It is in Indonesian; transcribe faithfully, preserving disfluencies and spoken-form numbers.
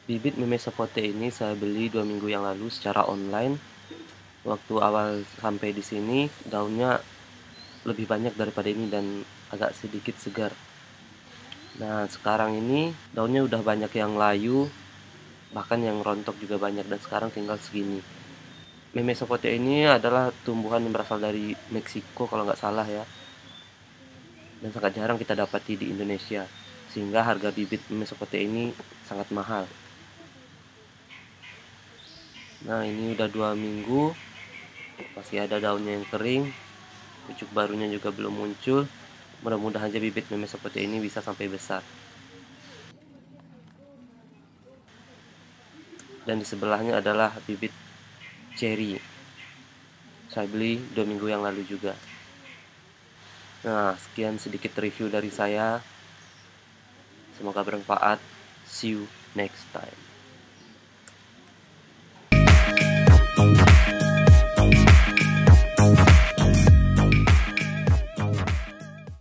Bibit meme sapote ini saya beli dua minggu yang lalu secara online. Waktu awal sampai di sini, daunnya lebih banyak daripada ini dan agak sedikit segar. Nah, sekarang ini daunnya udah banyak yang layu, bahkan yang rontok juga banyak, dan sekarang tinggal segini. Meme sapote ini adalah tumbuhan yang berasal dari Meksiko kalau nggak salah ya, dan sangat jarang kita dapati di Indonesia, sehingga harga bibit meme sapote ini sangat mahal. Nah, ini udah dua minggu, masih ada daunnya yang kering, pucuk barunya juga belum muncul. Mudah-mudahan aja bibit meme sapote ini bisa sampai besar. Dan di sebelahnya adalah bibit cherry, saya beli dua minggu yang lalu juga. Nah, sekian sedikit review dari saya, semoga bermanfaat. See you next time.